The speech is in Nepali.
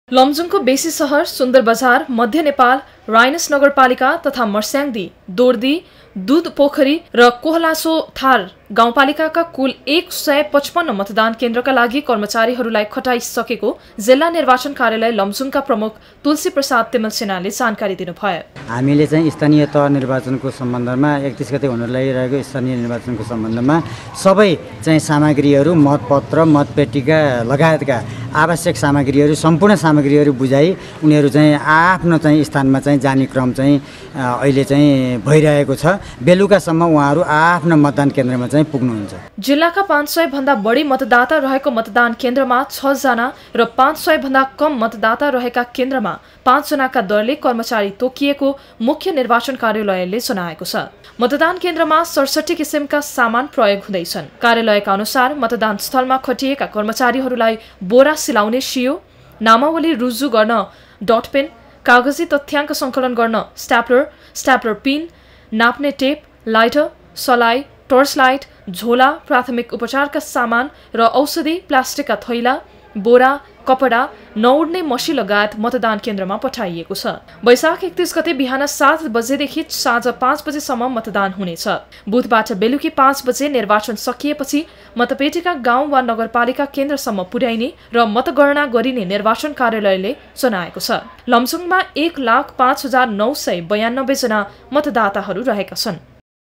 लमजुङको बेसी सहर, सुन्दर बजार, मध्य नेपाल, राइनस नगरपालिका तथा मर्स्याङ्दी, दोर्दी, दूध पोखरी र कोहलासो थार गाउँपालिकाका कुल 155 मतदान केन्द्रका लागि कर्मचारीहरूलाई खटाइसकेको जिल्ला निर्वाचन कार्यालय लमजुङका प्रमुख तुलसी प्रसाद तिमलसेनाले जानकारी दिनुभयो। हामीले चाहिँ स्थानीय तह निर्वाचनको सम्बन्धमा 31 गते हुन लागिरहेको स्थानीय निर्वाचनको सम्बन्धमा सबै चाहिँ सामग्रीहरू, मतपत्र, मतपेटिका लगायतका आवश्यक सामग्रीहरू, सम्पूर्ण सामग्रीहरू बुझाइ उनीहरू चाहिँ आफ्नो चाहिँ स्थानमा चाहिँ जाने क्रम चाहिँ अहिले चाहिँ भइरहेको छ। बेलुकासम्म उहाँहरू आफ्नो मतदान केन्द्रमा चाहिँ पुग्नुहुन्छ। जिल्लाका 500 भन्दा बढी मतदाता रहेको मतदान केन्द्रमा 6 जना र 500 भन्दा कम मतदाता रहेका केन्द्रमा 5 जनाका दरले कर्मचारी तोकिएको मुख्य निर्वाचन कार्यालयले जनाएको छ। मतदान केन्द्रमा 67 किसिमका सामान प्रयोग हुँदैछन्। कार्यालयका अनुसार मतदान स्थलमा खटिएका कर्मचारीहरूलाई बोरा सिलाउने सियो, नामावली रुजु गर्न डट पेन, कागजी तथ्याङ्क सङ्कलन गर्न स्ट्याप्लर पिन, नाप्ने टेप, लाइटर, सलाई, टर्च लाइट, झोला, प्राथमिक उपचारका सामान र औषधि, प्लास्टिकका थैला, बोरा, कपडा, नउड्ने मसी लगायत मतदान केन्द्रमा पठाइएको छ। वैशाख 31 गते बिहान 7 बजेदेखि साँझ 5 बजेसम्म मतदान हुनेछ। बुधबाट बेलुकी 5 बजे निर्वाचन सकिएपछि मतपेटिका गाउँ वा नगरपालिका केन्द्रसम्म पुर्याइने र मतगणना गरिने निर्वाचन कार्यालयले जनाएको छ। लमजुङमा 1,05,992 जना मतदाताहरू रहेका छन्।